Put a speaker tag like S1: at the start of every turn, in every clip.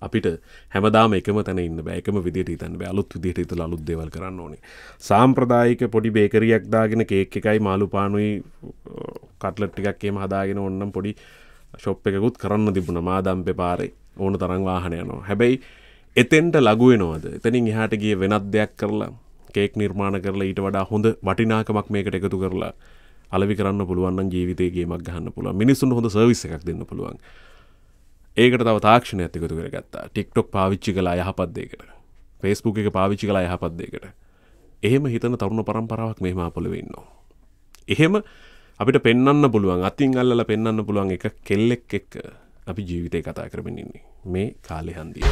S1: අපිට හැමදාම එකම තැන ඉන්න බෑ. එකම විදියට හිතන්න බෑ. අලුත් විදියට හිතලා අලුත් දේවල් කරන්න ඕනේ. සාම්ප්‍රදායික පොඩි බේකරියක් දාගෙන කේක් එකයි මාළු පානුයි කට්ලට් ටිකක් එහෙම හදාගෙන ඕනනම් පොඩි ෂොප් එකකුත් කරන්න තිබුණා. මාදම්පේ පාරේ ඕන තරම් වාහන යනවා. හැබැයි එතෙන්ට ලඟු වෙනවද? එතනින් එහාට ගියේ වෙනත් දෙයක් කරලා කේක් නිර්මාණ කරලා ඊට වඩා හොඳ වටිනාකමක් මේකට එකතු කරලා අලෙවි කරන්න පුළුවන් නම් ජීවිතේ ගේමක් ගහන්න පුළුවන්. මිනිස්සුන්ට හොඳ සර්විස් එකක් දෙන්න පුළුවන්. ඒකට තව තාක්ෂණයක් එකතු කරගත්තා. TikTok පාවිච්චි කළා යහපත් දෙයකට. Facebook එක පාවිච්චි කළා යහපත් දෙයකට. එහෙම හිතන තරුණ පරම්පරාවක් මෙහෙම අපොළවේ ඉන්නවා. එහෙම අපිට පෙන්වන්න පුළුවන්, අතින් අල්ලලා පෙන්වන්න පුළුවන් එක කෙල්ලෙක් එක්ක අපි ජීවිතේ කතා කරමින් ඉන්නේ. මේ කාලේ හන්දිය.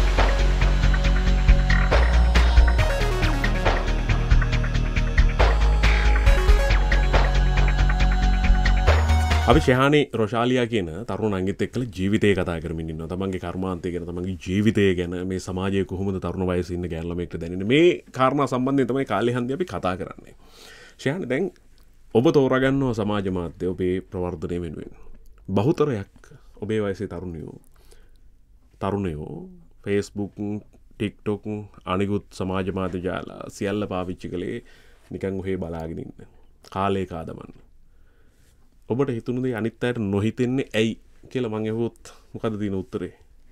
S1: අපි ශෙහානි රොෂාලියා කියන තරුණ අංගිත් එක්කලා ජීවිතේ කතා කරමින් ඉන්නවා. තමන්ගේ කර්මාන්තය ගැන, තමන්ගේ ජීවිතය ගැන, මේ සමාජයේ කොහොමද තරුණ වයසේ ඉන්න ගෑනු ළමයෙක්ට දැනෙන්නේ. මේ කාරණා සම්බන්ධයෙන් තමයි කාලේ හන්දිය අපි කතා කරන්නේ. ශෙහානි, දැන් ඔබ තෝරාගන්නවා සමාජ මාධ්‍ය ඔබේ ප්‍රවර්ධනය වෙනුවෙන්. බහුතරයක් ඔබේ වයසේ තරුණයෝ Facebook, TikTok අනිකුත් සමාජ මාධ්‍ය ජාල සියල්ල පාවිච්චි කළේ නිකන් ඔහේ බලාගෙන ඉන්න. කාලේ කාදමන්න. ඔබට හිතුණු දේ අනිත් අයට නොහිතෙන්නේ ඇයි කියලා මං අහුවොත් මොකද දින උත්තරේ?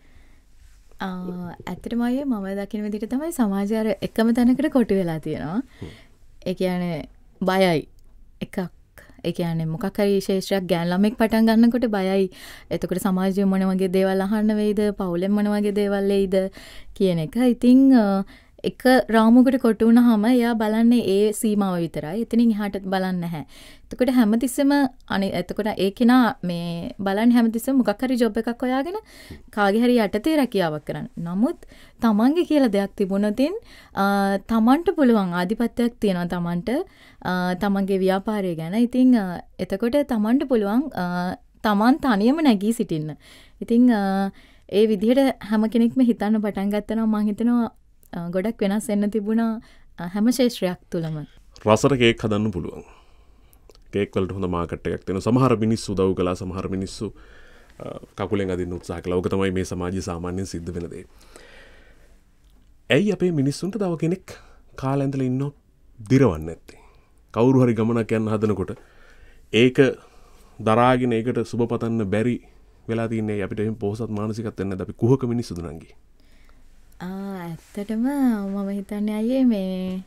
S2: ඇත්තටම අයියේ මම දකින විදිහට තමයි සමාජය අර එකම තැනකට කොටු වෙලා තියෙනවා. ඒ කියන්නේ බයයි එකක්. ඒ කියන්නේ මොකක් හරි ශේෂ්ත්‍රයක් ගෑන් ළමෙක් පටන් ගන්නකොට බයයි. එතකොට සමාජයේ මොන වගේ දේවල් අහන්න වෙයිද? පවුලෙන් මොන වගේ දේවල් එයිද කියන එක. ඉතින් එක රාමුවකට කොටු වුණාම එයා බලන්නේ ඒ සීමාව විතරයි. එතනින් එහාට බලන්නේ නැහැ. එතකොට හැමතිස්සෙම එතකොට ඒ කෙනා මේ බලන්නේ හැමතිස්සෙම මොකක් හරි ජොබ් එකක් හොයාගෙන කාගේ හරි යටතේ රැකියාවක් කරන්න. නමුත් තමන්ගේ කියලා දෙයක් තිබුණොතින් තමන්ට පුළුවන් ආධිපත්‍යයක් තියෙනවා තමන්ට තමන්ගේ ව්‍යාපාරය ගැන. ඉතින් එතකොට තමන්ට පුළුවන් තමන් තනියම නැගී සිටින්න. ඉතින් ඒ විදිහට හැම කෙනෙක්ම හිතන්න පටන් ගත්තා නම් මම හිතනවා ගොඩක් වෙනස් වෙන්න තිබුණා හැම ශේෂ්ත්‍රයක් තුලම.
S1: රසට කේක් හදන්න පුළුවන්. කේක් වලට හොඳ මාකට් එකක් තියෙනවා. සමහර මිනිස්සු උදව් කළා, සමහර මිනිස්සු කකුලෙන් අදින්න උත්සාහ කළා. ඕක තමයි මේ සමාජයේ සාමාන්‍යයෙන් සිද්ධ වෙන දේ. ඇයි අපේ මිනිස්සුන්ට තව කෙනෙක් කාලා ඇඳලා ඉන්නව දිරවන්නේ නැත්තේ? කවුරු හරි ගමනක් යන්න හදනකොට ඒක දරාගෙන ඒකට සුබ පතන්න බැරි වෙලා තින්නේ අපිට එහෙම පොහසත් මානසිකත්වයක් නැද්ද? අපි කුහක මිනිස්සුද නංගි?
S2: ඇත්තටම මම හිතන්නේ අයියේ මේ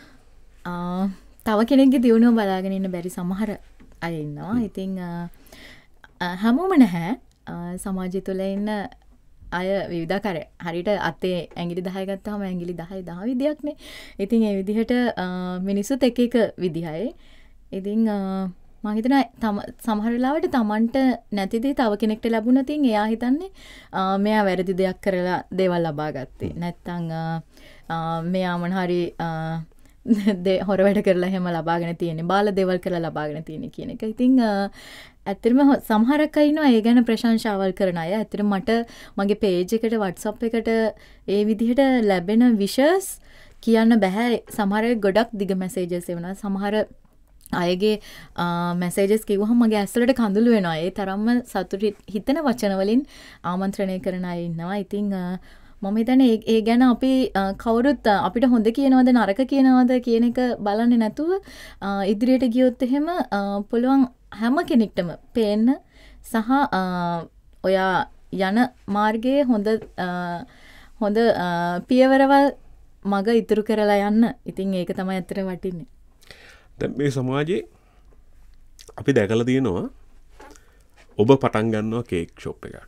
S2: තව කෙනෙක්ගේ දියුණුව බලාගෙන ඉන්න බැරි සමහර අය ඉන්නවා. ඉතින් හැමෝම නැහැ. සමාජය තුළ ඉන්න අය විවිධාකාරයි. හරියට අතේ ඇඟිලි 10 ගත්තාම ඇඟිලි 10 10 විදියක්නේ. ඉතින් ඒ විදිහට මිනිස්සුත් එක එක විදිහයි. ඉතින් මම හිතනවා සමහර වෙලාවට Tamanට නැති දේ තව කෙනෙක්ට ලැබුණොත් එයා හිතන්නේ මෙයා වැරදි දෙයක් කරලා දේවල් ලබා ගත්තේ. නැත්තම් මෙයා මොන හරි හොර වැඩ කරලා එහෙම ලබාගෙන තියෙන්නේ. බාල දේවල් කරලා ලබාගෙන තියෙන්නේ කියන එක. ඉතින් ඇත්තටම සමහරක් අය ඉන්නවා ඒ ගැන ප්‍රශංසාවල් කරන අය. ඇත්තටම මට මගේ පේජ් එකට WhatsApp එකට ඒ විදිහට ලැබෙන විෂස් කියන්න බෑ. සමහර ගොඩක් දිග මැසේජස් එවනවා. සමහර අයගේ මැසේජස් කිව්වහම මගේ ඇස්වලට කඳුළු වෙනවා. ඒ තරම්ම සතුට හිතෙන වචන වලින් ආමන්ත්‍රණය කරන අය ඉන්නවා. ඉතින් මම හිතන්නේ ඒ ගැන අපි කවුරුත් අපිට හොඳ කියනවද නරක කියනවද කියන එක බලන්නේ නැතුව ඉදිරියට ගියොත් එහෙම පුළුවන් හැම කෙනෙක්ටම පේන්න සහ ඔයා යන මාර්ගයේ හොඳ පියවරවල් මග ඉතුරු කරලා යන්න. ඉතින් ඒක තමයි ඇත්තට වටින්නේ.
S1: දැන් මේ සමාජයේ අපි දැකලා තියෙනවා ඔබ පටන් ගන්නවා කේක් ෂොප් එකක්.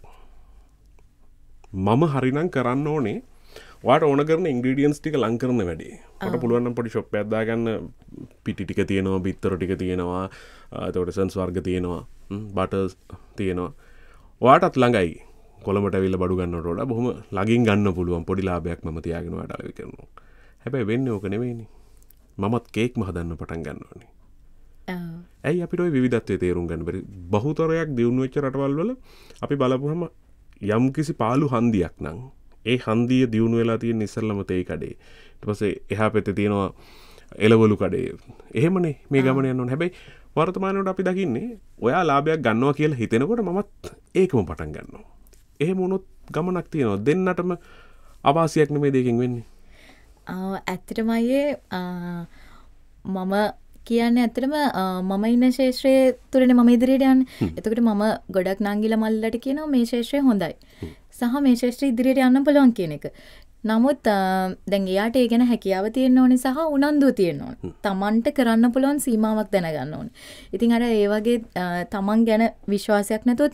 S1: මම හරිනම් කරන්න ඕනේ ඔයාට ඕන කරන ඉන්ග්‍රීඩියන්ට්ස් ටික ලං කරන වැඩේ. ඔයාට පුළුවන් නම් පොඩි ෂොප් එකක් දාගන්න. පිටි ටික තියෙනවා, බිත්තර ටික තියෙනවා, එතකොට සන්ස් වර්ග තියෙනවා, බටර්ස් තියෙනවා. ඔයාටත් ළඟයි කොළඹට ඇවිල්ලා බඩු ගන්නවට වඩා බොහොම ළඟින් ගන්න පුළුවන් පොඩි ලාභයක් මම තියාගෙන ඔයාට අලෙවි කරනවා. හැබැයි වෙන්නේ ඕක නෙවෙයිනේ. මමත් කේක්ම හදන්න පටන් ගන්න ඕනේ. ඇයි අපිට ওই විවිධත්වයේ තේරුම් ගන්න බැරි? බහුතරයක් දියුණු වෙච්ච රටවල් වල අපි බලපුවම යම් කිසි පාළු හන්දියක් නම් ඒ හන්දිය දියුණු වෙලා තියෙන ඉස්සෙල්ලම තේ කඩේ. ඊට පස්සේ එහා පැත්තේ තියෙනවා එළවලු කඩේ. එහෙමනේ මේ ගමන යන්න ඕනේ. හැබැයි වර්තමානයේ අපි දකින්නේ ඔයා ලාභයක් ගන්නවා කියලා හිතෙනකොට මමත් ඒකම පටන් ගන්නවා. එහෙම වුණොත් ගමනක් තියෙනවා. දෙන්නටම අවාසියක් නෙමෙයි දෙකෙන් වෙන්නේ.
S2: ඇත්තටම අයියේ මම කියන්නේ ඇත්තටම මම ඉන්න ශේෂ්ත්‍රයේ තුරනේ මම ඉදිරියට යන්නේ. එතකොට මම ගොඩක් නංගිලා මල්ලට කියනවා මේ ශේෂ්ත්‍රය හොඳයි. සහ මේ ශේෂ්ත්‍රය ඉදිරියට යන්න පුළුවන් කියන එක. නමුත් දැන් එයාට ඒ ගැන හැකියාව තියෙන්න ඕනේ සහ උනන්දුව තියෙන්න ඕනේ. තමන්ට කරන්න පුළුවන් සීමාවක් දැනගන්න ඕනේ. ඉතින් අර ඒ වගේ තමන් ගැන විශ්වාසයක් නැතුව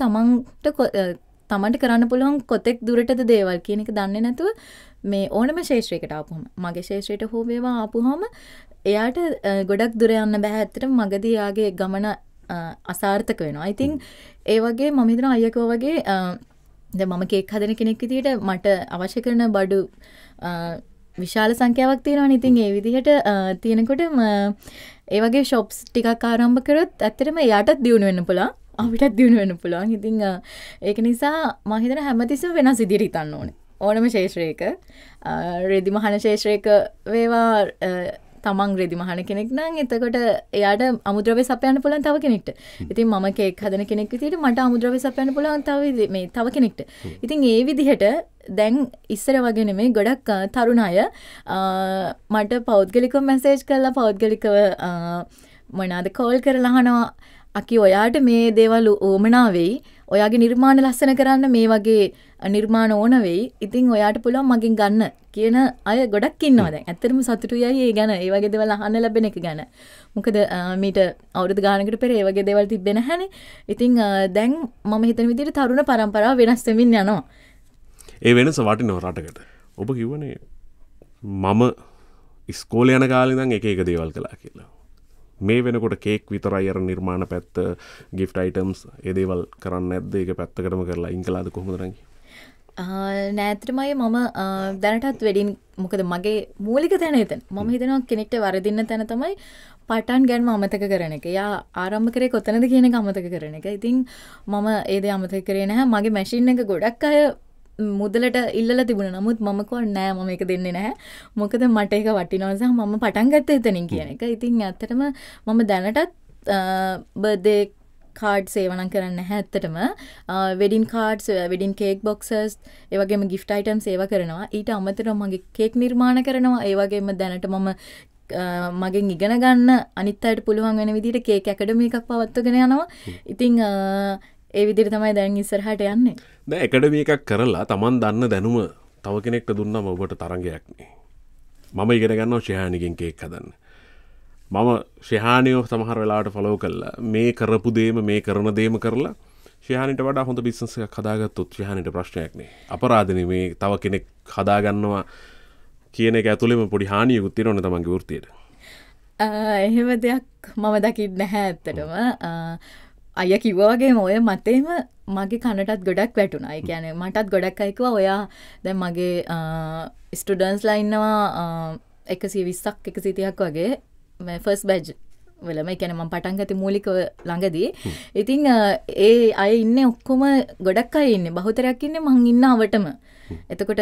S2: තමන්ට කරන්න පුළුවන් කොතෙක් දුරටද දේවල් කියන එක දන්නේ නැතුව මේ ඕනම ශේෂ්ත්‍රයකට ආපුවම මගේ ශේෂ්ත්‍රයට හෝ වේවා ආපුවම එයාට ගොඩක් දුර යන්න බෑ. ඇත්තටම මගදී යාගේ ගමන අසාර්ථක වෙනවා. I think ඒ වගේ මම හිතනවා අයියකෝ වගේ දැන් මම කේක් හදන කෙනෙක් විදිහට මට අවශ්‍ය කරන බඩු විශාල සංඛ්‍යාවක් තියෙනවානේ. ඉතින් ඒ විදිහට තියෙනකොට ඒ වගේ shops ටිකක් ආරම්භ කරොත් ඇත්තටම එයාටත් දියුණු වෙන්න පුළුවන්. අපිටත් දියුණු වෙන්න පුළුවන්. ඉතින් ඒක නිසා මම හිතන හැමතිස්සෙම වෙනස් විදිහට හිතන්න ඕනේ. ඕනම ශේෂ්ත්‍රයක රෙදි මහන ශේෂ්ත්‍රයක වේවා තමන් රෙදි මහන කෙනෙක් නම් එතකොට එයාට අමුද්‍රව්‍ය සපයන්න පුළුවන් තව කෙනෙක්ට. ඉතින් මම කේක් හදන කෙනෙක් විදිහට මට අමුද්‍රව්‍ය සපයන්න පුළුවන් තව කෙනෙක්ට. ඉතින් ඒ විදිහට දැන් ඉස්සර වගේ නෙමෙයි ගොඩක් තරුණ අය මට පෞද්ගලිකව මැසේජ් කරලා පෞද්ගලිකව මොනවාද කෝල් කරලා අහනවා අකි ඔයාට මේ දේවල් ඕමනා වෙයි. ඔයාගේ නිර්මාණ ලස්සන කරන්න මේ වගේ නිර්මාණ ඕන වෙයි. ඉතින් ඔයාට පුළුවන් මගෙන් ගන්න කියන අය ගොඩක් ඉන්නවා දැන්. ඇත්තටම සතුටුයි ඒ ගැන. ඒ වගේ දේවල් අහන්න ලැබෙන එක ගැන. මොකද මීට අවුරුදු ගානකට පෙර ඒ වගේ දේවල් තිබ්බේ නැහැනේ. ඉතින් දැන් මම හිතන විදිහට තරුණ පරම්පරාව වෙනස් වෙමින් යනවා.
S1: ඒ වෙනස වටිනවා රටකට. ඔබ කිව්වනේ මම ඉස්කෝලේ යන කාලේ ඉඳන් එක එක දේවල් කළා කියලා. මේ වෙනකොට කේක් විතරයි අර නිර්මාණ පැත්ත gift items ඒ දේවල් කරන්නේ නැද්ද? ඒක පැත්තකටම කරලා අයින් කළාද කොහොමද නංගි?
S2: නෑත්‍රමයි මම දැනටත් වෙඩින් මොකද මගේ මූලික තැන එතන. මම හිතනවා කෙනෙක්ට වරදින්න තැන තමයි පටන් ගන්නම අමතක කරන එක. යා ආරම්භ කරේ කොතනද කියන එක අමතක කරන එක. ඉතින් මම ඒ දේ අමතක කරේ නැහැ. මගේ මැෂින් එක ගොඩක් අය මුදලට ඉල්ලලා තිබුණා. නමුත් මම කිව්වා නෑ මම ඒක දෙන්නේ නැහැ. මොකද මට ඒක වටිනවා සහ මම පටන් ගත්ත එතනින් කියන එක. ඉතින් ඇත්තටම මම දැනටත් බර්ත්ඩේ කාඩ් සේවනම් කරන්න නැහැ ඇත්තටම. Wedding cards, wedding cake boxes, ඒ වගේම gift items සේවා කරනවා. ඊට අමතරව මගේ කේක් නිර්මාණ කරනවා. ඒ වගේම දැනට මම මගෙන් ඉගෙන ගන්න අනිත් අයට පුළුවන් වෙන විදිහට කේක් ඇකඩමි එකක් පවත්වාගෙන යනවා. ඉතින් ඒ විදිහට තමයි දැන් ඉස්සරහට යන්නේ.
S1: දැන් ඇකඩමි එකක් කරලා Taman දන්න දැනුම තව කෙනෙක්ට දුන්නාම ඔබට තරංගයක් නේ. මම ඉගෙන ගන්නවා ශෙහානිගෙන් කේක් හදන්න. මම ශෙහානිව සමහර වෙලාවට ෆලෝ කළා. මේ කරපු දේම මේ කරන දේම කරලා ශෙහානිට වඩා හොඳ බිස්නස් එකක් හදාගත්තොත් ශෙහානිට ප්‍රශ්නයක් නේ. අපරාධනේ මේ තව කෙනෙක් හදාගන්නවා කියන එක ඇතුළෙම පොඩි හානියකුත් තියෙනවනේ තමන්ගේ වෘත්තියට.
S2: එහෙම දෙයක් මම දකින්නේ නැහැ ඇත්තටම. අයියා කිව්වා වගේම ඔය මතේම මගේ කනටත් ගොඩක් වැටුණා. ඒ කියන්නේ මටත් ගොඩක් අය කිව්වා ඔයා දැන් මගේ ස්ටුඩන්ට්ස්ලා ඉන්නවා 120ක් 130ක් වගේ ෆස්ට් බැච් වලම. ඒ කියන්නේ මම පටන් ගත්තේ මූලික ළඟදී. ඉතින් ඒ අය ඉන්නේ ඔක්කොම ගොඩක් අය ඉන්නේ. බහුතරයක් ඉන්නේ මං ඉන්න අවටම. එතකොට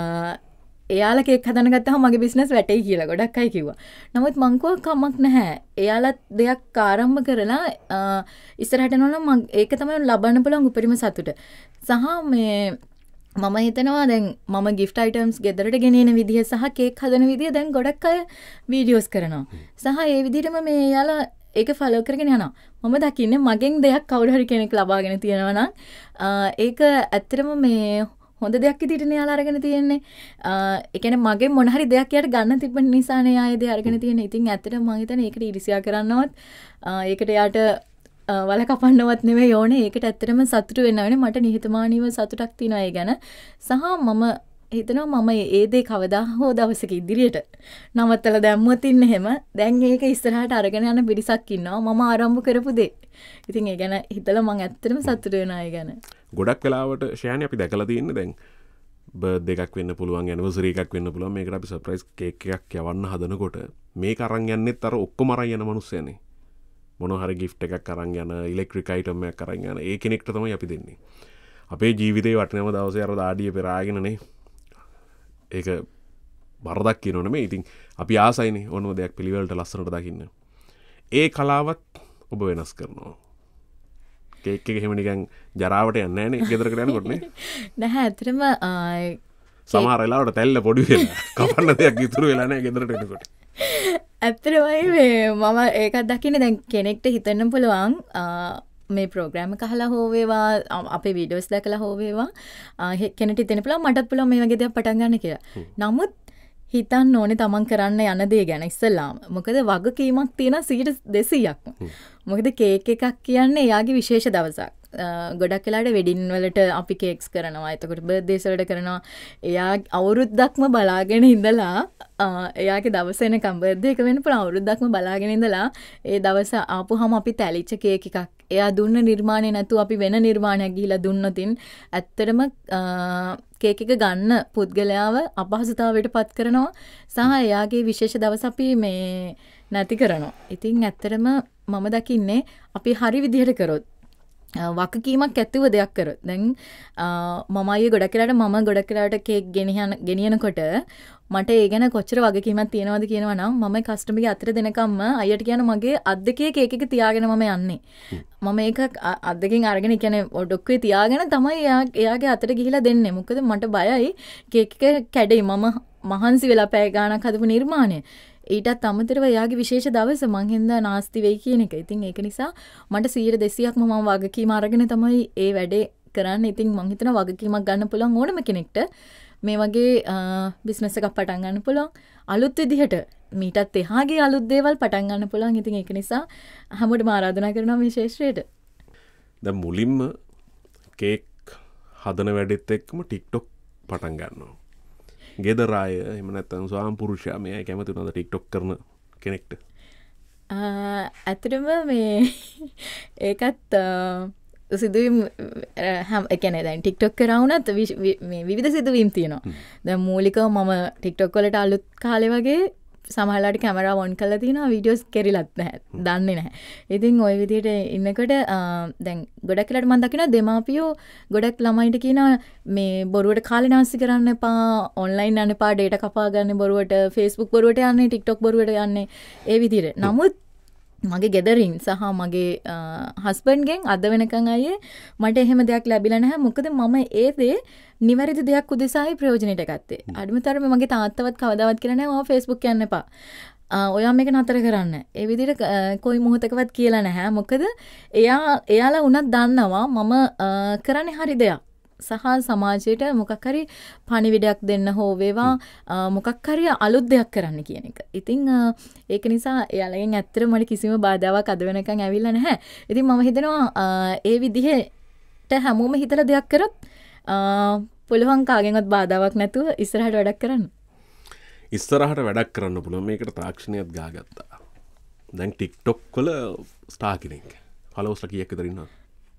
S2: එයාලා කේක් හදන්න ගත්තාම මගේ බිස්නස් වැටෙයි කියලා ගොඩක් අය කිව්වා. නමුත් මං කෝ කමක් නැහැ. එයාලත් දෙයක් ආරම්භ කරලා ඉස්සරහට යනවා නම් ඒක තමයි ලබන්න පුළුවන් උපරිම සතුට. සහ මේ මම හිතනවා දැන් මම gift items ගෙදරට ගෙනියන විදිහ සහ කේක් හදන විදිහ දැන් ගොඩක් අය වීඩියෝස් කරනවා. සහ ඒ විදිහටම මේ එයාලා ඒක ෆලෝ කරගෙන යනවා. මම දකින්නේ මගෙන් දෙයක් කවුරු හරි කෙනෙක් ලබාගෙන තියෙනවා නම් ඒක ඇත්තටම මේ හොඳ දෙයක් විදිහට නේ යාලා අරගෙන තියෙන්නේ. ඒ කියන්නේ මගෙන් මොන හරි දෙයක් යාට ගන්න තිබ්බ නිසානේ ආයේ දේ අරගෙන තියෙන්නේ. ඉතින් ඇත්තටම මම හිතන්නේ ඒකට ඉරිසියා කරන්නවත් ඒකට යාට වල කපන්නවත් නෙවෙයි ඕනේ. ඒකට ඇත්තටම සතුටු වෙන්න ඕනේ. මට නිහතමානීව සතුටක් තියෙනවා ඒ ගැන. සහ මම හිතනවා මම ඒ දේ කවදා හෝ දවසක ඉදිරියට නවත්තලා දැම්මොත් ඉන්නේ එහෙම. දැන් ඒක ඉස්සරහට අරගෙන යන පිරිසක් ඉන්නවා. මම ආරම්භ කරපු දේ. ඉතින් ඒ ගැන හිතලා මම ඇත්තටම සතුටු වෙනවා ඒ ගැන.
S1: ගොඩක් වෙලාවට ශයනි අපි දැකලා තියෙන්නේ දැන් බර්ත්ඩේ එකක් වෙන්න පුළුවන්, ඇනිවර්සරි එකක් වෙන්න පුළුවන්. මේකට අපි සර්ප්‍රයිස් කේක් එකක් යවන්න හදනකොට මේක අරන් යන්නෙත් අර ඔක්කොම අරන් යන මිනිස්සයනේ. මොනවා හරි gift එකක් අරන් යන, ඉලෙක්ට්‍රික් අයිටම් එකක් අරන් යන ඒ කෙනෙක්ට තමයි අපි දෙන්නේ. අපේ ජීවිතේ වටිනම දවසේ අර දාඩිය පෙරාගෙනනේ. ඒක වරදක් කියනෝ නෙමෙයි. ඉතින් අපි ආසයිනේ ඕනම දෙයක් පිළිවෙලට ලස්සනට දකින්න. ඒ කලාවත් ඔබ වෙනස් කරනවා. කේක් එක එහෙම නිකන් ජරාවට යන්නේ නැහැ නේ ගෙදරකට යනකොට නේ.
S2: නැහැ ඇත්තටම
S1: සමහර වෙලාවට තැල්ල පොඩි වෙලා කපන්න දෙයක් ඉතුරු වෙලා නැහැ ගෙදරට එනකොට.
S2: ඇත්තටමයි මේ මම ඒකත් දකින්නේ දැන් කෙනෙක්ට හිතන්න පුළුවන් මේ ප්‍රෝග්‍රෑම් එක අහලා හෝ වේවා අපේ වීඩියෝස් දැකලා හෝ වේවා කෙනෙක්ට හිතෙන්න පුළුවන් මටත් පුළුවන් මේ වගේ දෙයක් පටන් ගන්න කියලා. නමුත් හිතන්න ඕනේ තමන් කරන්න යන දේ ගැන ඉස්සෙල්ලාම. මොකද වගකීමක් තියෙන 200%ක්ම. මොකද කේක් එකක් කියන්නේ එයාගේ විශේෂ දවසක්. ගොඩක් වෙලාවට වෙඩින් වලට අපි කේක්ස් කරනවා. එතකොට බර්ත්ඩේස් වලට කරනවා. එයා අවුරුද්දක්ම බලාගෙන ඉඳලා එයාගේ දවස එනකම් බර්ත්ඩේ එක වෙන්න පුළුවන් අවුරුද්දක්ම බලාගෙන ඉඳලා ඒ දවස ආපුහම අපි තැලිච්ච කේක් එකක් එයා දුන්න නිර්මාණය නැතුව අපි වෙන නිර්මාණයක් ගිහිලා දුන්නොතින් ඇත්තටම කේක් එක ගන්න පුද්ගලයාව අපහසුතාවයට පත් කරනවා සහ එයාගේ විශේෂ දවස අපි මේ නැති කරනවා. ඉතින් ඇත්තටම මම දකින්නේ අපි හරි විදිහට කරොත් වගකීමක් ඇතිව දෙයක් කරොත් දැන් මම අයියේ ගොඩක් වෙලාවට මම ගොඩක් වෙලාවට කේක් ගෙනියනකොට මට ඒ ගැන කොච්චර වගකීමක් තියෙනවද කියනවා නම් මම කස්ටමර්ගේ අතට දෙනකම්ම අයියට කියන මගේ අත් දෙකේ කේක් එක තියාගෙන මම යන්නේ. මම ඒක අත් දෙකෙන් අරගෙන කියන්නේ ඩොක්කුවේ තියාගෙන තමයි එයාගේ අතට ගිහිලා දෙන්නේ. මොකද මට බයයි කේක් එක කැඩෙයි. මම මහන්සි වෙලා පැය ගාණක් හදපු නිර්මාණය. ඊටත් අමතරව එයාගේ විශේෂ දවස මං හින්දා නාස්ති වෙයි කියන එක. ඉතින් ඒක නිසා මට 100%ක්ම මම වගකීම අරගෙන තමයි ඒ වැඩේ කරන්නේ. ඉතින් මං හිතනවා වගකීමක් ගන්න පුළුවන් ඕනම කෙනෙක්ට මේ වගේ බිස්නස් එකක් පටන් ගන්න පුළුවන්. අලුත් විදිහට මීටත් එහාගේ අලුත් දේවල් පටන් ගන්න පුළුවන්. ඉතින් ඒක නිසා හැමෝටම ආරාධනා කරනවා මේ ශේෂ්ත්‍රයට.
S1: දැන් මුලින්ම කේක් හදන වැඩෙත් එක්කම TikTok පටන් ගන්නවා. ගෙදර අය එහෙම නැත්නම් ස්වාම පුරුෂයා මේ කැමති උනද TikTok කරන කෙනෙක්ට?
S2: ඇත්තටම මේ ඒකත් සිදුවීම් ඒ කියන්නේ දැන් TikTok කරා වුණත් මේ විවිධ සිදුවීම් තියෙනවා. දැන් මූලිකව මම TikTok වලට අලුත් කාලේ වගේ සමහරවිට කැමරා ඔන් කරලා තියෙනවා වීඩියෝස් කෙරිලත් නැහැ. දන්නේ නැහැ. ඉතින් ওই විදිහට ඉන්නකොට දැන් ගොඩක් වෙලාවට මම දකිනවා දෙමාපියෝ ගොඩක් ළමයින්ට කියනවා මේ බොරුවට කාලේ නාස්ති කරන්න එපා, ඔන්ලයින් යන්න එපා, ඩේටා කපා ගන්න බොරුවට, Facebook බොරුවට යන්නේ, TikTok බොරුවට යන්නේ. ඒ විදිහට. නමුත් මගේ ගෙදරින් සහ මගේ හස්බන්ඩ්ගෙන් අද වෙනකන් අයියේ මට එහෙම දෙයක් ලැබිලා නැහැ. මොකද මම ඒ දේ නිවැරදි දෙයක් උදෙසායි ප්‍රයෝජනෙට ගත්තේ. අඩුමතරම මගේ තාත්තවත් කවදාවත් කියලා නැහැ ඔයා Facebook යන්න එපා. ඔයා මේක නතර කරන්න. ඒ විදිහට කොයි මොහොතකවත් කියලා නැහැ. මොකද එයාලා උනත් දන්නවා මම කරන්නේ හරි දෙයක්. සහ සමාජයට මොකක් හරි පණිවිඩයක් දෙන්න හෝ වේවා මොකක් හරි අලුත් දෙයක් කරන්න කියන එක. ඉතින් ඒක නිසා එයාලගෙන් ඇත්තට මට කිසිම බාධාවක් අද වෙනකන් ඇවිල්ලා නැහැ. ඉතින් මම හිතනවා ඒ විදිහට හැමෝම හිතලා දෙයක් කරොත් පුළුවන් කාගෙන්වත් බාධාවක් නැතුව ඉස්සරහට වැඩක් කරන්න.
S1: ඉස්සරහට වැඩක් කරන්න පුළුවන්. මේකට තාක්ෂණයත් ගාගත්තා. දැන් TikTok වල ස්ටාර් කෙනෙක්. ෆලෝවර්ස්ලා කීයක් විතර ඉන්නවද?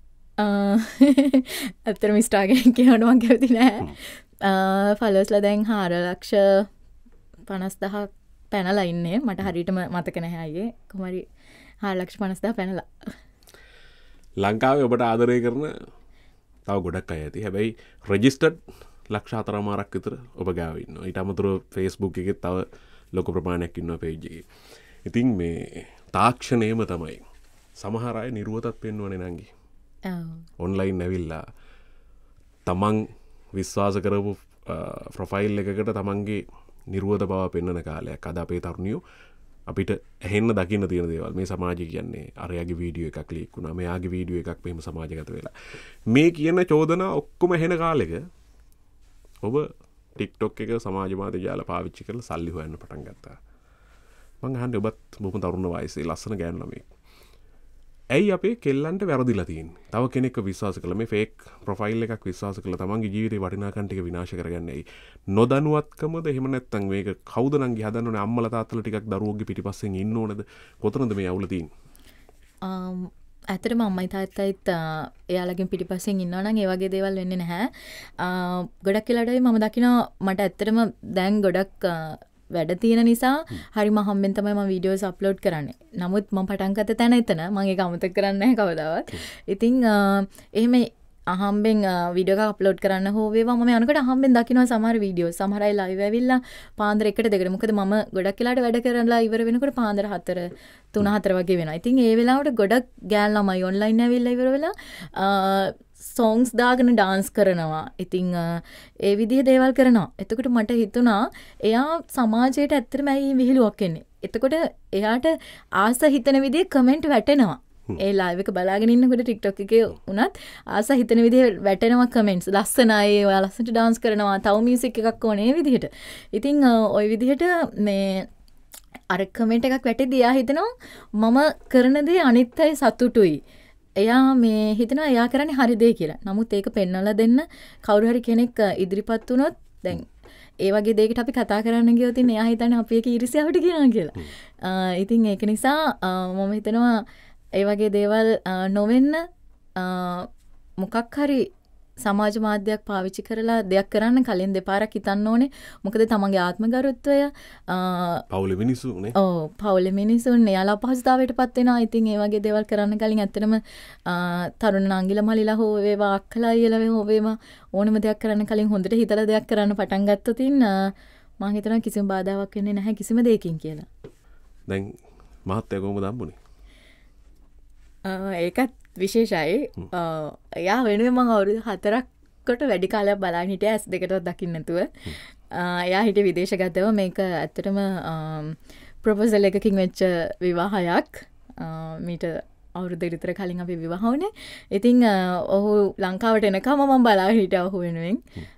S1: ඇත්තටම ඉන්ස්ටාග්‍රෑම් කියනවට මම කැමති නැහැ. ෆලෝවර්ස්ලා දැන් 4,50,000ක් පැනලා ඉන්නේ. මට හරියටම මතක නැහැ අයියේ. කොහොම හරි 4,50,000 පැනලා. ලංකාවේ ඔබට ආදරය කරන තව ගොඩක් අය ඇති. හැබැයි රෙජිස්ටර්ඩ් 4,00,000ක් විතර ඔබ ගාව ඉන්නවා. ඊට අමතරව Facebook එකේ තව ලොකු ප්‍රමාණයක් ඉන්නවා page එකේ. ඉතින් මේ තාක්ෂණයම තමයි. සමහර අය නිර්වතත් පෙන්වන්නේ නංගි. ඔන්ලයින් ඇවිල්ලා තමන් විශ්වාස කරපු ප්‍රොෆයිල් එකකට තමන්ගේ නිර්වත බව පෙන්වන කාලයක් අද අපේ තරුණියෝ අපිට ඇහෙන්න දකින්න තියෙන දේවල් මේ සමාජය කියන්නේ අරයාගේ වීඩියෝ එකක් ක්ලික් වුණා මෙයාගේ වීඩියෝ එකක් මෙහෙම සමාජගත වෙලා මේ කියන චෝදනා ඔක්කොම ඇහෙන කාලෙක ඔබ TikTok එක සමාජ මාධ්‍ය ජාල පාවිච්චි කරලා සල්ලි හොයන්න පටන් ගත්තා මං අහන්නේ ඔබත් බොහොම තරුණ වයසේ ලස්සන ගෑනු ළමෙක් ඇයි අපේ කෙල්ලන්ට වැරදිලා තියෙන්නේ? තව කෙනෙක්ව විශ්වාස කළා මේ ෆේක් ප්‍රොෆයිල් එකක් විශ්වාස කළා තමන්ගේ ජීවිතේ වටිනාකම් ටික විනාශ කරගන්නේ ඇයි? නොදනුවත්කමද එහෙම නැත්නම් මේක කවුද නංගි හදන්න ඕනේ අම්මලා තාත්තලා ටිකක් දරුවෝගේ පිටිපස්සෙන් ඉන්න ඕනද? කොතනද මේ අවුල තියෙන්නේ?
S2: ඇත්තටම අම්මයි තාත්තයිත් එයාලගෙන් පිටිපස්සෙන් ඉන්නවා නම් ඒ වගේ දේවල් වෙන්නේ නැහැ. ගොඩක් වෙලාවට මම දකිනවා මට ඇත්තටම දැන් ගොඩක් වැඩ තියෙන නිසා හරි මහම්බෙන් තමයි මම වීඩියෝස් අප්ලෝඩ් කරන්නේ. නමුත් මම පටන් ගත්ත තැන එතන මම ඒක අමතක කරන්නේ නැහැ කවදාවත්. ඉතින් එහෙම අහම්බෙන් වීඩියෝ එකක් අප්ලෝඩ් කරන්න හෝ වේවා මම යනකොට අහම්බෙන් දකිනවා සමහර වීඩියෝ සමහර අය ලයිව් ඇවිල්ලා පාන්දර 1ට 2ට මොකද මම ගොඩක් වෙලාවට වැඩ කරලා ඉවර වෙනකොට පාන්දර 4 3-4 වගේ වෙනවා. ඉතින් ඒ වෙලාවට ගොඩක් ගෑල් ළමයි ඔන්ලයින් ඇවිල්ලා ඉවර වෙලා songs දාගෙන dance කරනවා. ඉතින් ඒ විදිහේ දේවල් කරනවා. එතකොට මට හිතුණා එයා සමාජයට ඇත්තටම ඇයි විහිළුවක් එන්නේ. එතකොට එයාට ආස හිතන විදිහේ කමෙන්ට් වැටෙනවා. ඒ ලයිව් එක බලාගෙන ඉන්නකොට TikTok එකේ උනත් ආස හිතන විදිහේ වැටෙනවා කමෙන්ට්ස්. ලස්සනයි, ඔයා ලස්සනට dance කරනවා, තව මියුසික් එකක් ඕනේ විදිහට. ඉතින් ওই විදිහට මේ අර කමෙන්ට් එකක් වැටෙද්දී එයා හිතනවා මම කරන දේ අනිත් අය සතුටුයි. එයා මේ හිතනවා එයා කරන්නේ හරි දේ කියලා. නමුත් ඒක පෙන්වලා දෙන්න කවුරු හරි කෙනෙක් ඉදිරිපත් වුණොත් දැන් ඒ වගේ දෙයකට අපි කතා කරන්න ගියොත් එයා හිතන්නේ අපි ඒක ඊර්ෂ්‍යාවට කියනවා කියලා. ඉතින් ඒක නිසා මම හිතනවා ඒ වගේ දේවල් නොවෙන්න මොකක් හරි සමාජ මාධ්‍යයක් පාවිච්චි කරලා දෙයක් කරන්න කලින් දෙපාරක් හිතන්න ඕනේ. මොකද තමන්ගේ ආත්මගරුත්වය
S1: පවුලේ මිනිස්සුනේ.
S2: ඔව් පවුලේ මිනිසුන් එයාලා අපහසුතාවයටපත් වෙනවා. ඉතින් ඒ වගේ දේවල් කරන්න කලින් ඇත්තටම තරුණ නංගිලා මලිලා හෝ වේවා අක්කලා අයියලා හෝ වේවා ඕනම දෙයක් කරන්න කලින් හොඳට හිතලා දෙයක් කරන්න පටන් ගත්තොත් මම හිතනවා කිසිම බාධාවක් වෙන්නේ නැහැ කිසිම දෙයකින් කියලා.
S1: දැන් මහත්තයා කොහොමද හම්බුනේ?
S2: ඒකත් විශේෂයි. එයා වෙනුවෙන් මම අවුරුදු 4කට වැඩි කාලයක් බලන් හිටියා ඇස් දෙකටවත් දකින්න නැතුව. එයා හිටියේ විදේශගතව. මේක ඇත්තටම ප්‍රොපෝසල් එකකින් වෙච්ච විවාහයක්. මීට අවුරුදු විතර කලින් අපි විවාහ වුණේ. ඉතින් ඔහු ලංකාවට එනකම මම බලන් හිටියා ඔහු වෙනුවෙන්.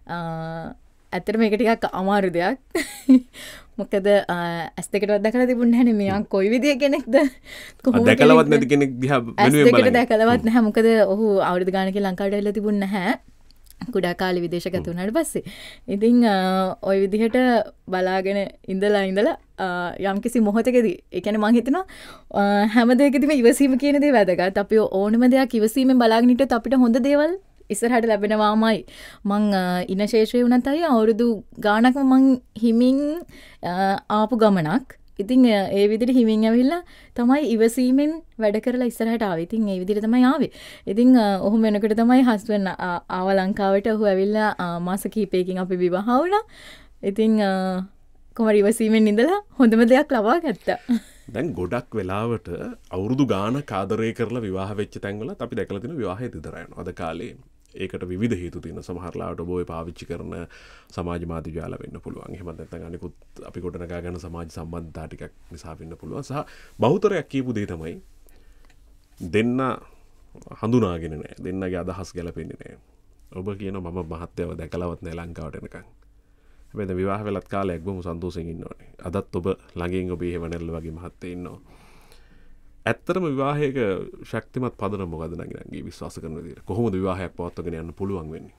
S2: ඇත්තට මේක ටිකක් අමාරු දෙයක්. මොකද ඇස් දෙකටවත් දැකලා තිබුණේ නැහැ නේ මෙයා කොයි විදිය කෙනෙක්ද
S1: කොහොමද දැකලවත් නැති කෙනෙක් දිහා වෙනුවෙන් බලන්නේ. ඇස් දෙකට
S2: දැකලවත් නැහැ. මොකද ඔහු අවුරුදු ගානකින් ලංකාවට ඇවිල්ලා තිබුණේ නැහැ. කුඩා කාලේ විදේශගත වුණාට පස්සේ. ඉතින් ওই විදිහට බලාගෙන ඉඳලා යම්කිසි මොහොතකදී ඒ කියන්නේ මම හිතනවා හැම දෙයකදීම ඉවසීම කියන දේ වැදගත්. අපි ඕනම දෙයක් ඉවසීමෙන් බලාගෙන හිටියොත් අපිට හොඳ දේවල් ඉස්සරහට ලැබෙනවාමයි. මං ඉන ශේෂ්ත්‍රයේ වුණත් අය අවුරුදු ගානක්ම මං හිමින් ආපු ගමනක්. ඉතින් ඒ විදිහට හිමින් ඇවිල්ලා තමයි ඉවසීමෙන් වැඩ කරලා ඉස්සරහට ආවේ. ඉතින් ඒ විදිහට තමයි ආවේ. ඉතින් ඔහු වෙනකොට තමයි හස්බන්ඩ් ආව ලංකාවට. ඔහු ඇවිල්ලා මාස කිහිපයකින් අපි විවාහ වුණා. ඉතින් කොහොමද ඉවසීමෙන් ඉඳලා හොඳම දෙයක් ලබා ගත්තා.
S1: දැන් ගොඩක් වෙලාවට අවුරුදු ගානක් ආදරය කරලා විවාහ වෙච්ච තැන්වලත් අපි දැකලා තියෙන විවාහය දිදරා යනවා. අද කාලේ ඒකට විවිධ හේතු තියෙනවා. සමහර ලාවට ඔබ ඔය පාවිච්චි කරන සමාජ මාධ්‍ය ජාල වෙන්න පුළුවන්. එහෙම නැත්නම් අනිකුත් අපි ගොඩනගා ගන්න සමාජ සම්බන්ධතා ටිකක් නිසා වෙන්න පුළුවන්. සහ බහුතරයක් කියපු දේ තමයි දෙන්න හඳුනාගෙන නැහැ. දෙන්නගේ අදහස් ගැලපෙන්නේ නැහැ. ඔබ කියනවා මම මහත්යව දැකලවත් නැහැ ලංකාවට එනකන්. හැබැයි විවාහ වෙලත් කාලයක් බොහොම සන්තෝෂෙන් ඉන්නවනේ. අදත් ඔබ ළඟින් ඔබ එහෙම නැල්ල වගේ මහත්තයෙක් ඉන්නවා. ඇත්තටම විවාහයක ශක්තිමත් පදනම මොකද නංගි විශ්වාස කරන විදිහට? කොහොමද විවාහයක් පවත්වාගෙන යන්න පුළුවන් වෙන්නේ?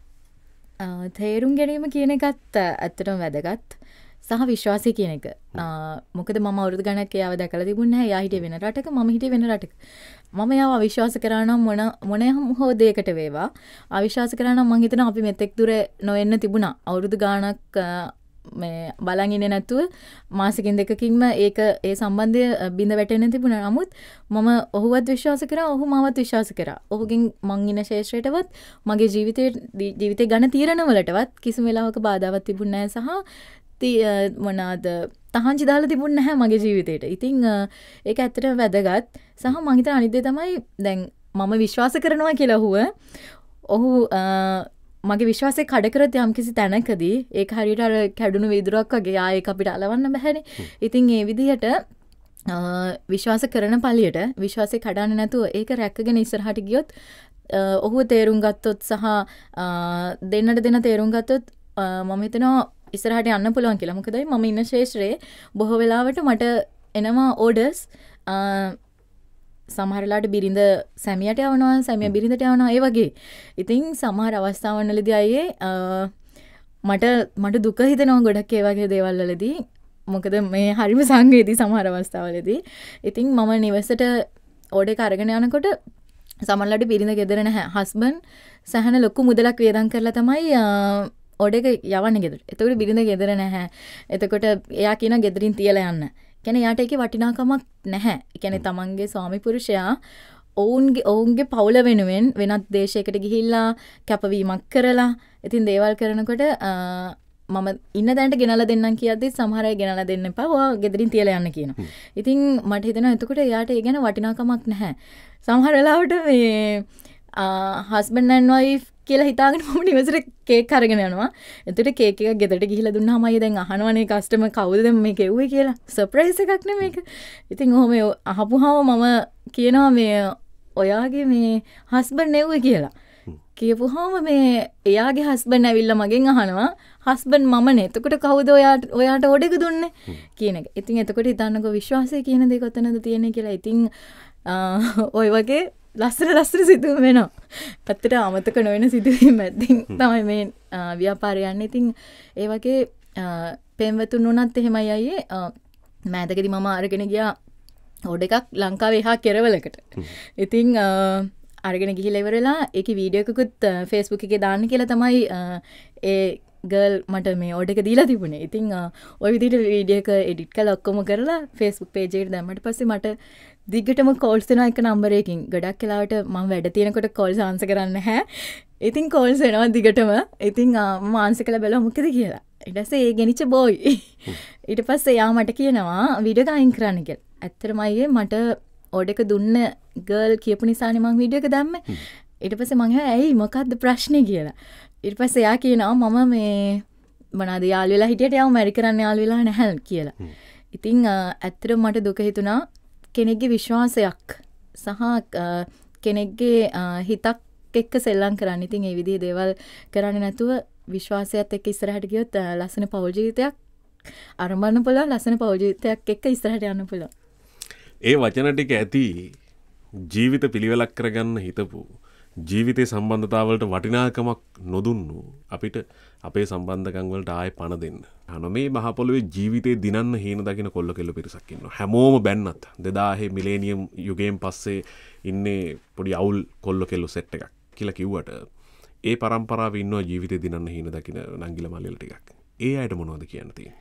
S2: තේරුම් ගැනීම කියන එකත් ඇත්තටම වැදගත්. සහ විශ්වාසය කියන එක. මොකද මම අවුරුදු ගණක් එයාව දැකලා තිබුණේ නැහැ. එයා හිටියේ වෙන රටක, මම හිටියේ වෙන රටක. මම එයාව අවිශ්වාස කරා නම් මොන හෝ දෙයකට වේවා. අවිශ්වාස කරා නම් මං හිතනවා අපි මෙතෙක් දුර නොෙන්න තිබුණා. අවුරුදු ගාණක් මේ බලන් ඉන්නේ නැතුව මාසෙකින් දෙකකින්ම ඒක ඒ සම්බන්ධය බිඳ වැටෙන්න තිබුණා. නමුත් මම ඔහුවත් විශ්වාස කරා, ඔහු මාවත් විශ්වාස කරා. ඔහුගෙන් මං ඉන්න ශේෂ්ත්‍රයටවත් මගේ ජීවිතේ ගන්න තීරණවලටවත් කිසිම වෙලාවක බාධාවක් තිබුණේ නැහැ සහ මොනාද තහංචි දාලා තිබුණ නැහැ මගේ ජීවිතේට. ඉතින් ඒක ඇත්තටම වැදගත්. සහ මම හිතන අනිත් දේ තමයි දැන් මම විශ්වාස කරනවා කියලා ඔහු මගේ විශ්වාසය කඩ කරත් යම්කිසි තැනකදී ඒක හරියට අර කැඩුණු වීදුරුවක් වගේ ඒක අපිට අලවන්න බැහැනේ. ඉතින් ඒ විදිහට විශ්වාස කරන පළියට විශ්වාසය කඩන්න නැතුව ඒක රැකගෙන ඉස්සරහට ගියොත් ඔහුව තේරුම් ගත්තොත් සහ දෙන්නට දෙන තේරුම් ගත්තොත් මම හිතනවා ඉස්සරහට යන්න පුළුවන් කියලා. මොකද මම ඉන්න ශේෂ්ත්‍රයේ බොහෝ වෙලාවට මට එනවා ඕඩර්ස් සමහර වෙලාවට බිරිඳ සැමියාට යවනවා, සැමියා බිරිඳට යවනවා, ඒ වගේ. ඉතින් සමහර අවස්ථාවන් වලදී අයියේ මට දුක හිතෙනවා ගොඩක් ඒ වගේ දේවල් වලදී. මොකද මේ හරිම සංවේදී සමහර අවස්ථාවලදී. ඉතින් මම නිවසට ඕඩර් එක අරගෙන යනකොට සමහරවිට බිරිඳ ගෙදර නැහැ. හස්බන්ඩ් සහන ලොකු මුදලක් වියදම් කරලා තමයි ඕඩර් එක යවන්නේ ගෙදර. එතකොට බිරිඳ ගෙදර නැහැ. එතකොට එයා කියනවා ගෙදරින් තියලා යන්න. කියන්නේ යාට ඒකේ වටිනාකමක් නැහැ. ඒ කියන්නේ තමන්ගේ ස්වාමි පුරුෂයා ඔවුන්ගේ පවුල වෙනුවෙන් වෙනත් දේශයකට ගිහිල්ලා කැපවීමක් කරලා ඉතින් දේවල් කරනකොට මම ඉන්න දැනට ගෙනලා දෙන්නම් කියද්දි සමහර අය ගෙනලා දෙන්න එපා. ඔයා ගෙදරින් තියලා යන්න කියනවා. ඉතින් මට හිතෙනවා එතකොට එයාට ඒ ගැන වටිනාකමක් නැහැ. සමහර වෙලාවට මේ හස්බන්ඩ් ඇන්ඩ් වයිෆ් කියලා හිතාගෙන මම නිවසට කේක් අරගෙන යනවා. එතකොට කේක් එක ගෙදරට ගිහිල්ලා දුන්නාම අයියා දැන් අහනවනේ කස්ටමර් කවුද දැන් මේක එව්වේ කියලා. සර්ප්‍රයිස් එකක් නේ මේක. ඉතින් ඔහොම අහපුවාම මම කියනවා මේ ඔයාගේ මේ හස්බන්ඩ් එව්වේ කියලා. කියපුවාම මේ එයාගේ හස්බන්ඩ් ඇවිල්ලා මගෙන් අහනවා හස්බන්ඩ් මමනේ. එතකොට කවුද ඔයාට ඕඩර් එක දුන්නේ කියන එක. ඉතින් එතකොට හිතන්නකෝ විශ්වාසය කියන දේ කොතනද තියෙන්නේ කියලා. ඉතින් ඔය වගේ ලස්සන සිදුවීම් වෙනවා. පැත්තට අමතක නොවන සිදුවීම් මැදින් තමයි මේ ව්‍යාපාරය යන්නේ. ඉතින් ඒ වගේ පෙම්වතුන් උනත් එහෙමයි අයියේ. මෑතකදී මම අරගෙන ගියා ඕඩර් එකක් ලංකාවේ එහා කෙරවලකට. ඉතින් අරගෙන ගිහිල්ලා ඉවරලා ඒකේ වීඩියෝ එකකුත් Facebook එකේ දාන්න කියලා තමයි ඒ ගර්ල් මට මේ ඕඩර් එක දීලා තිබුණේ. ඉතින් ওই විදිහට වීඩියෝ එක එඩිට් කරලා ඔක්කොම කරලා Facebook page එකට දැම්මට පස්සේ මට දිගටම කෝල්ස් එනවා එක නම්බර් එකකින්. ගොඩක් වෙලාවට මම වැඩ තියෙනකොට කෝල්ස් ආන්සර් කරන්නේ නැහැ. ඉතින් කෝල්ස් එනවා දිගටම. ඉතින් මම ආන්සර් කළා බැලුවා මොකද කියලා. ඊට පස්සේ ඒ ගෙනිච්ච බෝයි. ඊට පස්සේ යා මට කියනවා වීඩියෝ එක අයින් කරන්න කියලා. ඇත්තටම අයියේ මට ඕඩර් එක දුන්න ගර්ල් කියපු නිසානේ මම වීඩියෝ එක දැම්මේ. ඊට පස්සේ මං ඇයි මොකක්ද ප්‍රශ්නේ කියලා. ඊට පස්සේ එයා කියනවා මම මේ මොනවාද යාළු වෙලා හිටියට යාව මැරි කරන්න යාළු වෙලා නැහැ කියලා. ඉතින් ඇත්තටම මට දුක හිතුණා කෙනෙක්ගේ විශ්වාසයක් සහ කෙනෙක්ගේ හිතක් එක්ක සෙල්ලම් කරන්න. ඉතින් ඒ විදිහේ දේවල් කරන්නේ නැතුව විශ්වාසයත් එක්ක ඉස්සරහට ගියොත් ලස්සන පෞල් ජීවිතයක් ආරම්භ පුළුවන්. ලස්සන පෞල් ජීවිතයක් එක්ක ඉස්සරහට යන්න පුළුවන්.
S1: ඒ වචන ටික ඇති ජීවිත පිළිවෙලක් කරගන්න හිතපු ජීවිතේ සම්බන්ධතාවලට වටිනාකමක් නොදුන්නු අපිට අපේ සම්බන්ධකම් වලට ආයෙ පණ දෙන්න. මේ මහ පොළොවේ ජීවිතේ දිනන්න හීන දකින්න කොල්ල කෙල්ල පිරිසක් ඉන්නවා. හැමෝම බැන්නත් 2000 මිලේනියම් යුගයෙන් පස්සේ ඉන්නේ පොඩි අවුල් කොල්ල කෙල්ල සෙට් එකක් කියලා කිව්වට ඒ පරම්පරාවේ ඉන්නවා ජීවිතේ දිනන්න හීන දකින්න නංගිල මල්ලිල ටිකක්. ඒ අයට මොනවද කියන්න තියෙන්නේ?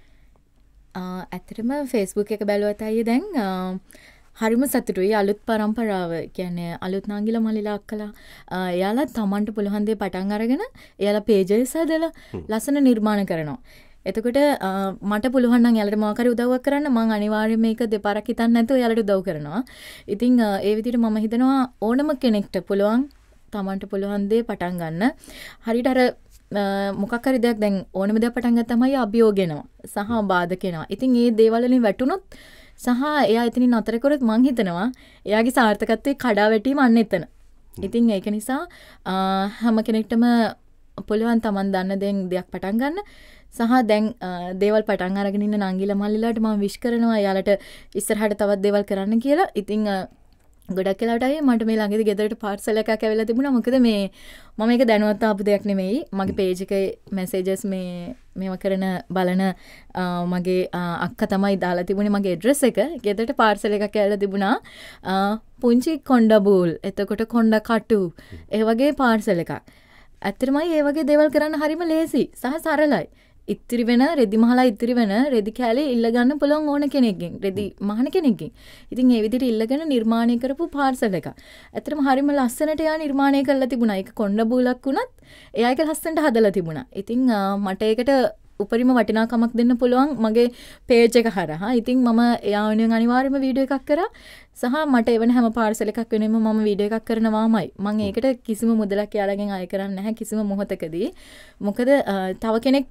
S2: ඇත්තටම Facebook එක බැලුවත් අයියේ දැන් හරිම සතුටුයි අලුත් පරම්පරාව. කියන්නේ අලුත් නංගිල මල්ලිලා අක්කලා එයාලා Tamanට පුළුවන් දේ පටන් අරගෙන එයාලා pages හදලා ලස්සන නිර්මාණ කරනවා. එතකොට මට පුළුවන් නම් එයාලට මොකක් හරි උදව්වක් කරන්න මම අනිවාර්යයෙන් මේක දෙපාරක් හිතන්නේ නැතුව එයාලට උදව් කරනවා. ඉතින් ඒ විදිහට මම හිතනවා ඕනම කෙනෙක්ට පුළුවන් Tamanට පුළුවන් දේ පටන් ගන්න. හරියට අර මොකක් හරි දෙයක් දැන් ඕනම දෙයක් පටන් ගත්තම අය අභියෝග එනවා සහ බාධක එනවා. ඉතින් මේ දේවල් වලින් වැටුනොත් සහ එයා එතනින් නතර කරොත් මං හිතනවා එයාගේ සාර්ථකත්වයේ කඩා වැටීම අන්න එතන. ඉතින් ඒක නිසා හැම කෙනෙක්ටම පුළුවන් Taman දන්න දෙයක් පටන් ගන්න සහ දැන් දේවල් පටන් අරගෙන ඉන්න නංගිල මල්ලිලාට මම විශ් කරනවා එයාලට ඉස්සරහට තවත් දේවල් කරන්න කියලා. ඉතින් ගොඩක් වෙලාවට අය මට මේ ළඟදී ගෙදරට පාර්සල් එකක් ඇවිල්ලා තිබුණා. මොකද මේ මම ඒක දැනුවත් ආපු දෙයක් නෙමෙයි. මගේ පේජ් එකේ මැසේජස් මේව කරන බලන මගේ අක්කා තමයි දාලා තිබුණේ මගේ ඇඩ්‍රස් එක. ගෙදරට පාර්සල් එකක් ඇවිල්ලා තිබුණා. පුංචි කොණ්ඩබූල්, එතකොට කොණ්ඩ කටු, ඒ වගේ පාර්සල් එකක්. ඇත්තටමයි ඒ වගේ දේවල් කරන්න හරිම ලේසි සහ සරලයි. ඉතිරි වෙන රෙදි මහලා ඉතිරි වෙන රෙදි කැලේ ඉල්ල ගන්න පුළුවන් ඕන කෙනෙක්ගෙන් රෙදි මහන කෙනෙක්ගෙන්. ඉතින් ඒ විදිහට ඉල්ලගෙන නිර්මාණය කරපු පාර්සල් එක. ඇත්තටම හරිම ලස්සනට එයා නිර්මාණය කරලා තිබුණා. ඒක කොණ්ඩ බූලක් වුණත් එයා ඒක ලස්සනට හදලා තිබුණා. ඉතින් මට ඒකට උපරිම වටිනාකමක් දෙන්න පුළුවන් මගේ පේජ් එක හරහා. ඉතින් මම එයා වෙනුවෙන් අනිවාර්යයෙන්ම වීඩියෝ එකක් කරා. සහ මට එවන හැම පාර්සල් එකක් වෙනුවෙන්ම මම වීඩියෝ එකක් කරනවාමයි. මම ඒකට කිසිම මුදලක් එයාලගෙන් අය කරන්නේ නැහැ කිසිම මොහොතකදී. මොකද තව කෙනෙක්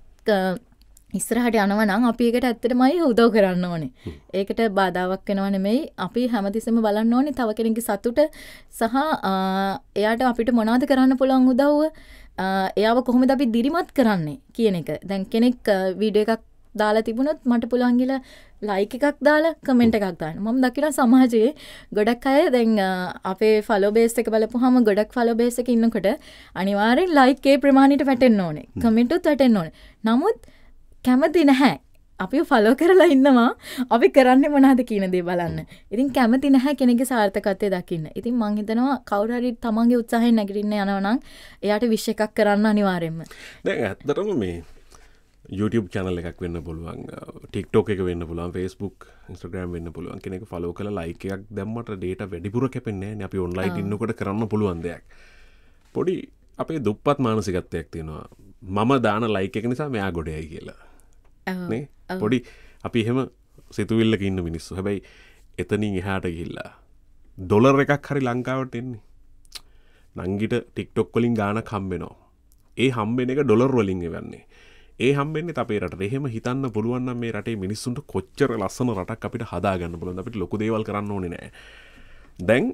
S2: ඉස්සරහට යනවා නම් අපි ඒකට ඇත්තටමයි උදව් කරන්න ඕනේ. ඒකට බාධාවක් වෙනව නෙමෙයි. අපි හැමතිස්සෙම බලන්න ඕනේ තව කෙනෙක්ගේ සතුට සහ එයාට අපිට මොනවද කරන්න පුළුවන් උදව්ව එයාව කොහොමද අපි දිරිමත් කරන්නේ කියන එක. දැන් කෙනෙක් වීඩියෝ එකක් දාලා තිබුණොත් මට පුළුවන් ගිහලා ලයික් එකක් දාලා කමෙන්ට් එකක් දාන්න. මම දකිනවා සමාජයේ ගොඩක් අය දැන් අපේ ෆලෝ බේස් එක බලපුවාම ගොඩක් ෆලෝ බේස් එකේ ඉන්නකොට අනිවාර්යෙන් ලයික් ඒ ප්‍රමාණයට වැටෙන්න ඕනේ. කමෙන්ට් උත් වැටෙන්න ඕනේ. නමුත් කැමති නැහැ. අපි ෆලෝ කරලා ඉන්නවා. අපි කරන්නේ මොනවද කියන දේ බලන්න. ඉතින් කැමති නැහැ කෙනෙක්ගේ සාර්ථකත්වය දකින්න. ඉතින් මං හිතනවා කවුරු හරි තමන්ගේ උත්සාහයෙන් නැගිටින්න යනවා නම් එයාට විශ් එකක් කරන්න අනිවාර්යෙන්ම.
S1: දැන් ඇත්තටම මේ YouTube channel එකක් වෙන්න පුළුවන් TikTok එක වෙන්න පුළුවන් Facebook Instagram වෙන්න පුළුවන් කෙනෙක් follow කරලා like එකක් දැම්මට data වැඩිපුර කැපෙන්නේ නැහැ නේ අපි online ඉන්නකොට කරන්න පුළුවන් දෙයක් පොඩි අපේ දුප්පත් මානසිකත්වයක් තියෙනවා මම දාන like එක නිසා මෙයා ගොඩයයි කියලා නේ පොඩි අපි එහෙම සිතුවිල්ලක ඉන්න මිනිස්සු හැබැයි එතනින් එහාට ගිහිල්ලා ඩොලර් එකක් හරි ලංකාවට එන්නේ නංගිට TikTok වලින් ගාණක් හම්බ වෙනවා ඒ හම්බෙන එක ඩොලර් වලින් එවන්නේ ඒ හම්බෙන්නේ අපේ රටට එහෙම හිතන්න පුළුවන් නම් මේ රටේ මිනිස්සුන්ට කොච්චර ලස්සන රටක් අපිට හදාගන්න පුළුවන්ද අපිට ලොකු දේවල් කරන්න ඕනේ නෑ දැන්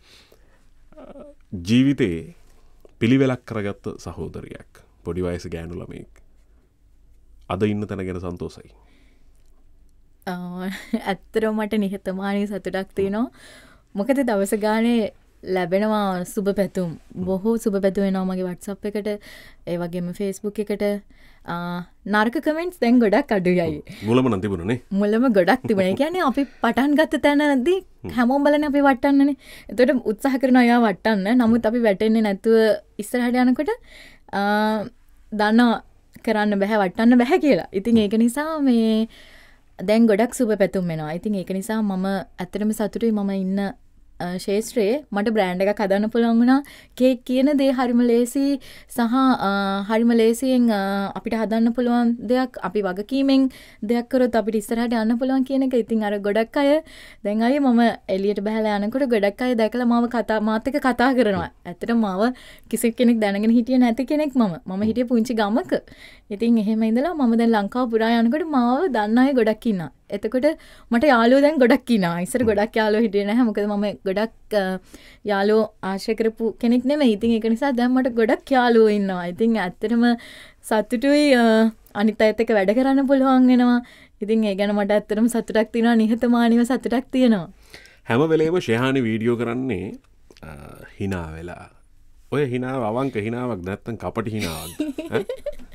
S1: ජීවිතේ පිළිවෙලක් කරගත්ත සහෝදරියක් පොඩි වයසේ ගෑනු ළමෙක් අද ඉන්න තැන ගැන සන්තෝෂයි
S2: ඇත්තටම මට නිහතමානී සතුටක් තියෙනවා මොකද දවස ගානේ ලැබෙනවා සුබ පැතුම් බොහෝ සුබ පැතුම් වෙනවා මගේ WhatsApp එකට ඒ වගේම Facebook එකට නරක කමෙන්ට්ස් දැන් ගොඩක් අඩුයි
S1: මුලම නම් තිබුණනේ
S2: මුලම ගොඩක් තිබුණා ඒ කියන්නේ අපි පටන් ගත්ත තැනදී හැමෝම බලන්නේ අපි වටන්නනේ එතකොට උත්සාහ කරනවා අයා වටන්න නමුත් අපි වැටෙන්නේ නැතුව ඉස්සරහට යනකොට දන්නවා කරන්න බෑ වටන්න බෑ කියලා ඉතින් ඒක නිසා මේ දැන් ගොඩක් සුබ පැතුම් වෙනවා ඉතින් ඒක නිසා මම ඇත්තටම සතුටුයි මම ඉන්න ශේෂ්ත්‍රයේ මට බ්‍රෑන්ඩ් එකක් හදන්න පුළුවන් වුණා කේක් කියන දේ හරිම ලේසි සහ හරිම ලේසියෙන් අපිට හදන්න පුළුවන් දෙයක් අපි වගකීමෙන් දෙයක් කරොත් අපිට ඉස්සරහට යන්න පුළුවන් කියන එක ඉතින් අර ගොඩක් අය දැන් අය මම එළියට බහලා යනකොට ගොඩක් අය දැකලා මාත් එක්ක කතා කරනවා ඇත්තටම මාව කිසි කෙනෙක් දැනගෙන හිටියේ නැති කෙනෙක් මම හිටියේ පුංචි ගමක ඉතින් එහෙම ඉඳලා මම දැන් ලංකාව පුරා යනකොට මාව දන්න අය ගොඩක් ඉන්නවා එතකොට මට යාළුවෝ දැන් ගොඩක් ඉන්නවා. ඉස්සර ගොඩක් යාළුවෝ හිටියේ නැහැ. මොකද මම ගොඩක් යාළුවෝ ආශ්‍රය කරපු කෙනෙක් නෙමෙයි. ඉතින් ඒක නිසා දැන් මට ගොඩක් යාළුවෝ ඉන්නවා. ඉතින් ඇත්තටම සතුටුයි අනිත් අයත් එක්ක වැඩ කරන්න පුළුවන් වෙනවා. ඉතින් ඒ ගැන මට ඇත්තටම සතුටක් තියෙනවා. නිහතමානීව සතුටක් තියෙනවා.
S1: හැම වෙලේම ශේහානි වීඩියෝ කරන්නේ hina වෙලා. ඔය hinaව අවංක hinaවක් නැත්තම් කපටි hinaවක්.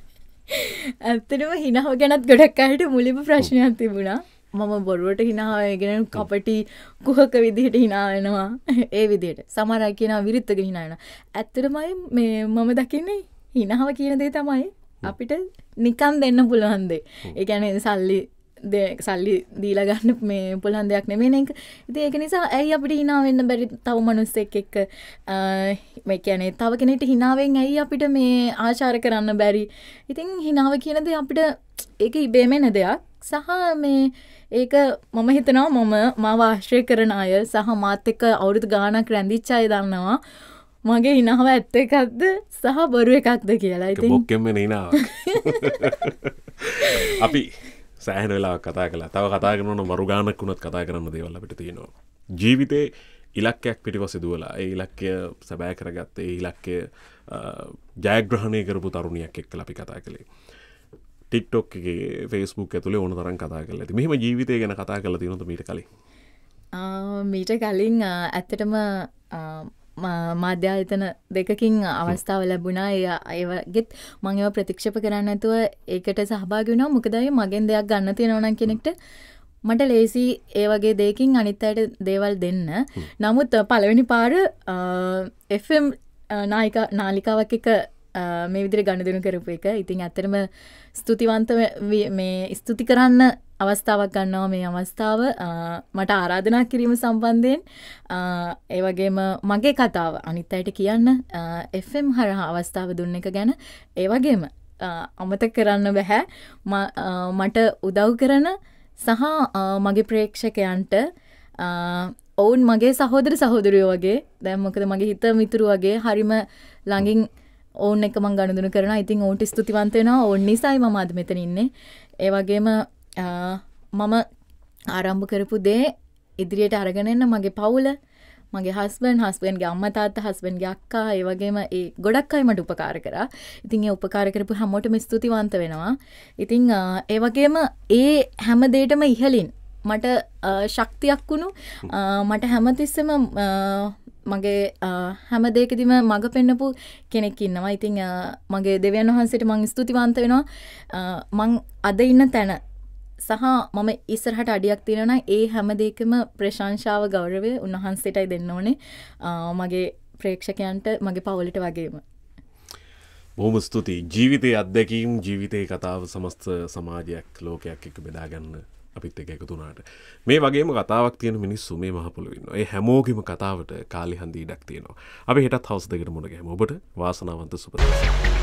S2: ඇත්තටම හිනාව ගැනත් ගොඩක් අයට මුලින්ම ප්‍රශ්නයක් තිබුණා. මම බොරුවට හිනාව ගැන කපටි කුහක විදිහට හිනා වෙනවා. ඒ විදිහට. සමහර අය කියනවා විරුද්ධව හිනා වෙනවා. ඇත්තටමයි මේ මම දකින්නේ හිනාව කියන දේ තමයි අපිට නිකන් දෙන්න පුළුවන් දේ. ඒ කියන්නේ සල්ලි දීලා ගන්න මේ පුළුවන් දෙයක් නෙමෙයි නේද? ඉතින් ඒක නිසා ඇයි අපිට hina වෙන්න බැරි තව මිනිස්සෙක් එක්ක මේ කියන්නේ තව කෙනෙක්ට hinaවෙන් ඇයි අපිට මේ ආචාර කරන්න බැරි? ඉතින් hinaව කියන දේ අපිට ඒක ඉබේම එන දෙයක්. සහ මේ ඒක මම හිතනවා මාව ආශ්‍රය කරන අය සහ මාත් එක්ක අවුරුදු ගාණක් රැඳිච්ච අය දන්නවා මගේ hinaව ඇත්ත එකක්ද සහ බොරු එකක්ද කියලා.
S1: ඉතින් බොක්කෙම hinaවක්. අපි සෑහෙන වෙලාවක් කතා කළා. තව කතා කරනවා මරු ගානක් වුණත් කතා කරන්න දේවල් අපිට තියෙනවා. ජීවිතේ ඉලක්කයක් පිටිපස්සේ දුවලා ඒ ඉලක්කය සැබෑ කරගත්තේ ඒ ඉලක්කය ජයග්‍රහණය කරපු තරුණියක් එක්කලා අපි කතා කළේ. TikTok එකේ Facebook ඇතුලේ ඕන තරම් කතා කරලා ඇති. මෙහෙම ජීවිතය ගැන කතා කරලා තියෙනවද මීට කලින්?
S2: මීට කලින් ඇත්තටම මාධ්‍යායතන දෙකකින් අවස්ථාව ලැබුණා. ඒ වගේත් මම ඒව ප්‍රතික්ෂේප කරන්නේ නැතුව ඒකට සහභාගී වුණා. මොකද අය මගෙන් දෙයක් ගන්න තියෙනවා නම් කෙනෙක්ට මට ලේසි ඒ වගේ දෙයකින් අනිත් අයට දේවල් දෙන්න. නමුත් පළවෙනි පාර FM නාලිකාවක් එක මේ විදිහට ගනුදෙනු කරපු එක. ඉතින් ඇත්තටම ස්තුතිවන්ත මේ ස්තුති කරන්න අවස්ථාවක් ගන්නවා මේ අවස්ථාව මට ආරාධනා කිරීම සම්බන්ධයෙන් ඒ වගේම මගේ කතාව අනිත් අයට කියන්න FM හරහා අවස්ථාව දුන්න එක ගැන ඒ වගේම අමතක කරන්න බෑ මට උදව් කරන සහ මගේ ප්‍රේක්ෂකයන්ට ඔවුන් මගේ සහෝදර සහෝදරියෝ වගේ දැන් මොකද මගේ හිත මිතුරු වගේ හරිම ළඟින් ඔවුන් එක්ක මම ගනුදෙනු කරනවා. ඉතින් ඔවුන්ට ස්තුතිවන්ත වෙනවා. ඔවුන් නිසායි මම අද මෙතන ඉන්නේ. ඒ වගේම මම ආරම්භ කරපු දේ ඉදිරියට අරගෙන යන්න මගේ පවුල, මගේ හස්බන්ඩ්ගේ අම්මා තාත්තා, හස්බන්ඩ්ගේ අක්කා, ඒ වගේම ඒ ගොඩක් අය මට උපකාර කරා. ඉතින් ඒ උපකාර කරපු හැමෝටම ස්තුතිවන්ත වෙනවා. ඉතින් ඒ වගේම ඒ හැම දෙයකම ඉහලින් මට ශක්තියක් වුණු මට හැමතිස්සෙම මගේ හැම දෙයකදීම මඟ පෙන්නපු කෙනෙක් ඉන්නවා. ඉතින් මගේ දෙවියන් වහන්සේට මම ස්තුතිවන්ත වෙනවා. මං අද ඉන්න තැන සහ මම ඉස්සරහට අඩියක් තියෙනවා නම් ඒ හැම දෙයකම ප්‍රශංසාව ගෞරවය උන්වහන්සේටයි දෙන්න ඕනේ. මගේ ප්‍රේක්ෂකයන්ට මගේ පවුලට වගේම.
S1: බොහොම ස්තුතියි. ජීවිතයේ අත්දැකීම් ජීවිතයේ කතාව සමස්ත සමාජයක් ලෝකයක් එක්ක බෙදා ගන්න අපිත් එක්ක එකතු වුණාට මේ වගේම කතාවක් තියෙන මිනිස්සු මේ මහ පොළොවේ ඉන්නවා. ඒ හැමෝගෙම කතාවට කාලේ හන්දි ඉඩක් තියෙනවා. අපි හෙටත් හවස් 2කට මුණ ගැහමු. ඔබට වාසනාවන්ත සුබ දවසක්.